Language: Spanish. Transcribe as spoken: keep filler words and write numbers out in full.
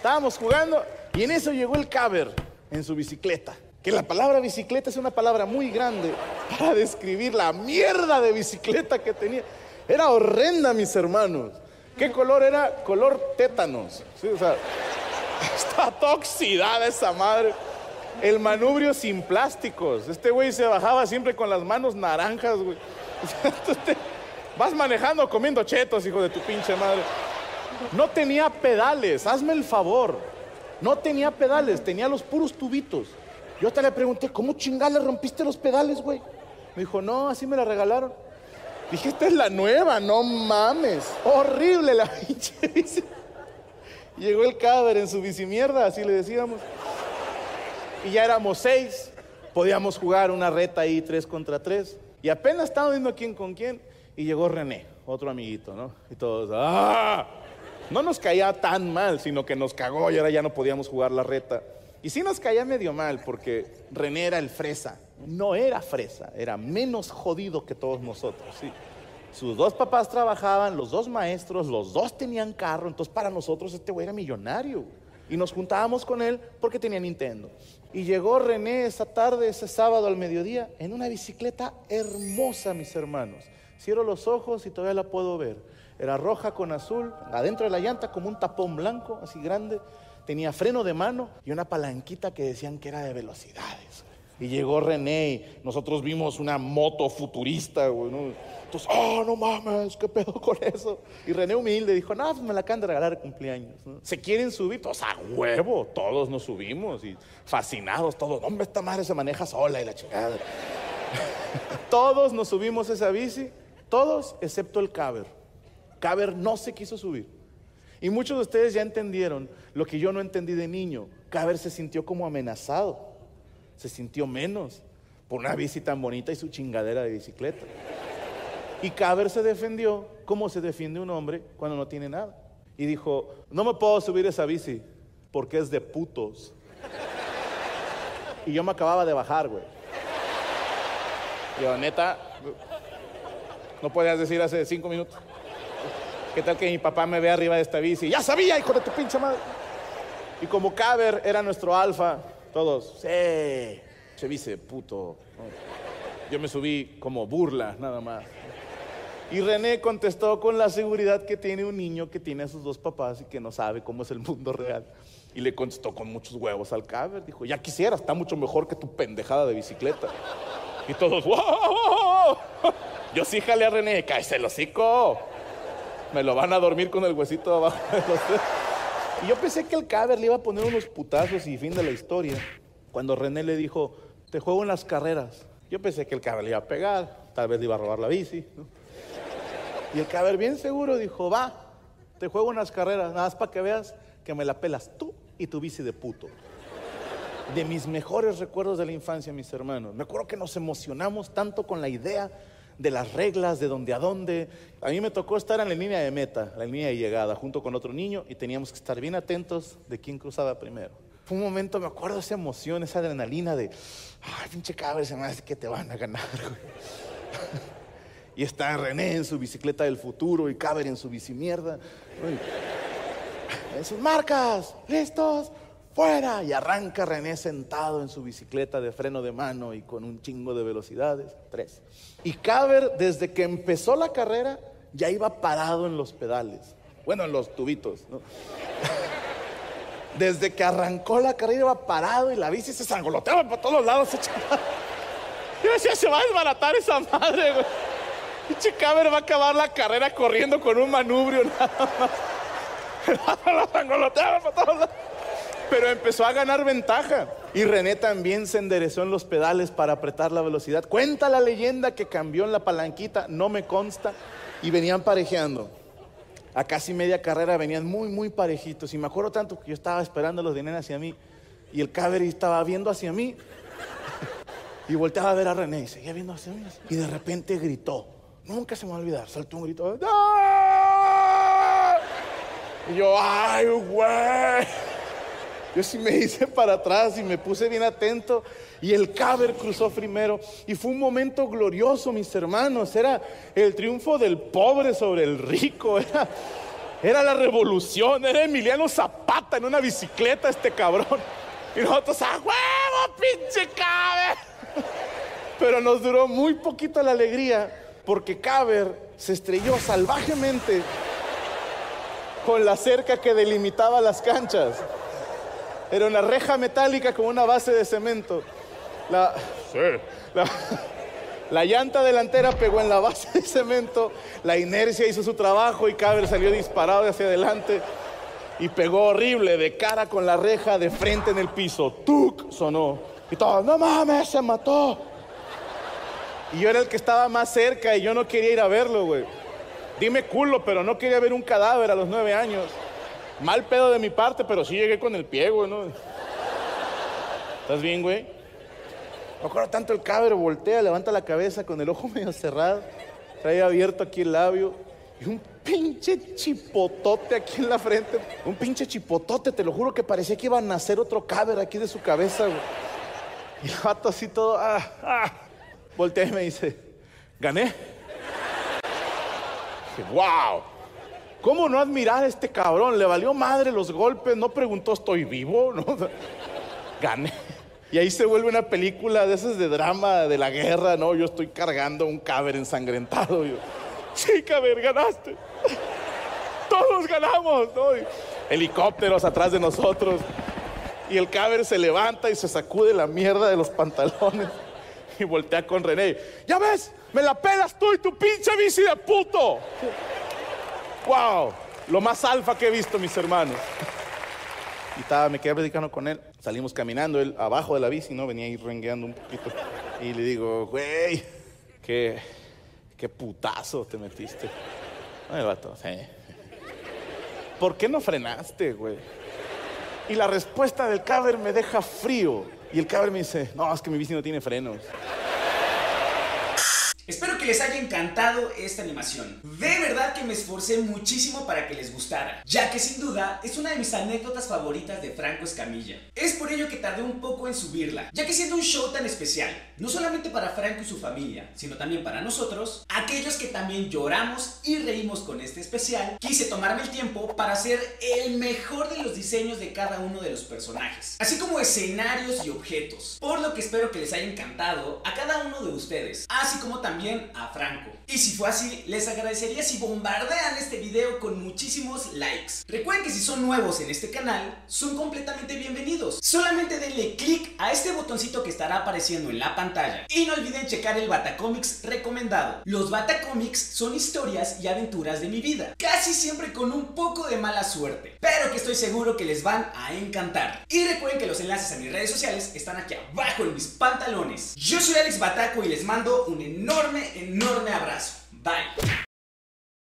Estábamos jugando y en eso llegó el Caber en su bicicleta. Que la palabra bicicleta es una palabra muy grande para describir la mierda de bicicleta que tenía. Era horrenda, mis hermanos. ¿Qué color era? Color tétanos. Sí, o sea, está toda oxidada esa madre. El manubrio sin plásticos. Este güey se bajaba siempre con las manos naranjas, güey. Vas manejando comiendo chetos, hijo de tu pinche madre. No tenía pedales, hazme el favor. No tenía pedales, tenía los puros tubitos. Yo hasta le pregunté, ¿cómo chingada le rompiste los pedales, güey? Me dijo, no, así me la regalaron. Dije, esta es la nueva, no mames. Horrible la pinche bici. Llegó el Caber en su bicimierda, así le decíamos. Y ya éramos seis. Podíamos jugar una reta ahí, tres contra tres. Y apenas estábamos viendo quién con quién. Y llegó René, otro amiguito, ¿no? Y todos, ¡ah! No nos caía tan mal, sino que nos cagó y ahora ya no podíamos jugar la reta. Y sí nos caía medio mal, porque René era el fresa. No era fresa, era menos jodido que todos nosotros, sí. Sus dos papás trabajaban, los dos maestros, los dos tenían carro. Entonces para nosotros este güey era millonario. Y nos juntábamos con él porque tenía Nintendo. Y llegó René esa tarde, ese sábado al mediodía, en una bicicleta hermosa, mis hermanos. Cierro los ojos y todavía la puedo ver. Era roja con azul, adentro de la llanta como un tapón blanco, así grande. Tenía freno de mano y una palanquita que decían que era de velocidades. Y llegó René y nosotros vimos una moto futurista, güey, ¿no? Entonces, oh, no mames, ¿qué pedo con eso? Y René humilde dijo, no, pues me la acaban de regalar de cumpleaños, ¿no? ¿Se quieren subir? Pues a huevo, todos nos subimos y fascinados, todos, hombre, esta madre se maneja sola y la chingada. Todos nos subimos a esa bici, todos excepto el Caber. Caber no se quiso subir. Y muchos de ustedes ya entendieron lo que yo no entendí de niño. Caber se sintió como amenazado, se sintió menos por una bici tan bonita y su chingadera de bicicleta. Y Caber se defendió como se defiende un hombre cuando no tiene nada. Y dijo, no me puedo subir esa bici porque es de putos. Y yo me acababa de bajar, güey. Yo, neta, no podías decir hace cinco minutos. ¿Qué tal que mi papá me ve arriba de esta bici? ¡Ya sabía, hijo de tu pinche madre! Y como Caber era nuestro alfa, todos, ¡sí! Che bici de puto. Yo me subí como burla, nada más. Y René contestó con la seguridad que tiene un niño que tiene a sus dos papás y que no sabe cómo es el mundo real. Y le contestó con muchos huevos al Caber. Dijo, ya quisiera, está mucho mejor que tu pendejada de bicicleta. Y todos, ¡wow! Yo sí jalé a René, cállese el hocico. Me lo van a dormir con el huesito abajo de los dedos. Y yo pensé que el Caber le iba a poner unos putazos y fin de la historia. Cuando René le dijo, te juego en las carreras. Yo pensé que el Caber le iba a pegar, tal vez le iba a robar la bici, ¿no? Y el Caber bien seguro dijo, va, te juego en las carreras, nada más para que veas que me la pelas tú y tu bici de puto. De mis mejores recuerdos de la infancia, mis hermanos. Me acuerdo que nos emocionamos tanto con la idea de las reglas, de dónde a dónde. A mí me tocó estar en la línea de meta, la línea de llegada, junto con otro niño, y teníamos que estar bien atentos de quién cruzaba primero. Fue un momento, me acuerdo, esa emoción, esa adrenalina de, ay, pinche Caber, se me hace que te van a ganar, güey. Y está René en su bicicleta del futuro y Caber en su bicimierda. En sus marcas, listos, fuera. Y arranca René sentado en su bicicleta de freno de mano y con un chingo de velocidades. Tres. Y Caber, desde que empezó la carrera, ya iba parado en los pedales. Bueno, en los tubitos, ¿no? Desde que arrancó la carrera iba parado y la bici se sangoloteaba por todos lados. Yo decía, se va a desbaratar esa madre, güey. Pinche Caber va a acabar la carrera corriendo con un manubrio nada más. La sangoloteaba por todos lados. Pero empezó a ganar ventaja. Y René también se enderezó en los pedales para apretar la velocidad. Cuenta la leyenda que cambió en la palanquita, no me consta. Y venían parejeando. A casi media carrera venían muy, muy parejitos. Y me acuerdo tanto que yo estaba esperando a los de Nena hacia mí. Y el Caber estaba viendo hacia mí. Y volteaba a ver a René y seguía viendo hacia mí. Y de repente gritó. Nunca se me va a olvidar. Saltó un grito. ¡Ah! Y yo, ¡ay, güey! Yo sí me hice para atrás y me puse bien atento. Y el Caber cruzó primero. Y fue un momento glorioso, mis hermanos. Era el triunfo del pobre sobre el rico. Era Era la revolución, era Emiliano Zapata en una bicicleta este cabrón. Y nosotros, ¡a huevo, pinche Caber! Pero nos duró muy poquito la alegría porque Caber se estrelló salvajemente con la cerca que delimitaba las canchas. Era una reja metálica con una base de cemento. La, sí, la, la llanta delantera pegó en la base de cemento, la inercia hizo su trabajo y Caber salió disparado hacia adelante y pegó horrible, de cara con la reja, de frente en el piso. ¡Tuc! Sonó. Y todos, ¡no mames, se mató! Y yo era el que estaba más cerca y yo no quería ir a verlo, güey. Dime culo, pero no quería ver un cadáver a los nueve años. Mal pedo de mi parte, pero sí llegué con el pie, güey, ¿no? ¿Estás bien, güey? No acuerdo tanto, el Caber voltea, levanta la cabeza con el ojo medio cerrado, trae abierto aquí el labio y un pinche chipotote aquí en la frente. Un pinche chipotote, te lo juro que parecía que iba a nacer otro Caber aquí de su cabeza, güey. Y el vato así todo, ah, ah. Voltea y me dice, ¿gané? Dije, wow. ¿Cómo no admirar a este cabrón? Le valió madre los golpes, no preguntó, ¿estoy vivo? ¿No? Gané. Y ahí se vuelve una película de esas de drama, de la guerra, ¿no? Yo estoy cargando un Caber ensangrentado. Yo, sí, Caber, ganaste. Todos ganamos, ¿no? Y helicópteros atrás de nosotros. Y el Caber se levanta y se sacude la mierda de los pantalones. Y voltea con René. ¿Ya ves? Me la pelas tú y tu pinche bici de puto. ¡Wow! Lo más alfa que he visto, mis hermanos. Y estaba, me quedé platicando con él. Salimos caminando, él abajo de la bici, ¿no? Venía ahí rengueando un poquito. Y le digo, güey, qué, qué putazo te metiste. No, el vato, sí. ¿Por qué no frenaste, güey? Y la respuesta del Caber me deja frío. Y el Caber me dice, no, es que mi bici no tiene frenos. Espero que les haya encantado esta animación. De verdad que me esforcé muchísimo para que les gustara, ya que sin duda es una de mis anécdotas favoritas de Franco Escamilla. Es por ello que tardé un poco en subirla, ya que siendo un show tan especial, no solamente para Franco y su familia, sino también para nosotros, aquellos que también lloramos y reímos con este especial, quise tomarme el tiempo para hacer el mejor de los diseños de cada uno de los personajes, así como escenarios y objetos, por lo que espero que les haya encantado a cada uno de ustedes, así como también a Franco. Y si fue así, les agradecería si bombardean este video con muchísimos likes. Recuerden que si son nuevos en este canal, son completamente bienvenidos. Solamente denle click a este botoncito que estará apareciendo en la pantalla. Y no olviden checar el Batacomics recomendado. Los Batacomics son historias y aventuras de mi vida, casi siempre con un poco de mala suerte, pero que estoy seguro que les van a encantar. Y recuerden que los enlaces a mis redes sociales están aquí abajo en mis pantalones. Yo soy Alex Bataco y les mando un enorme, enorme abrazo. Bye.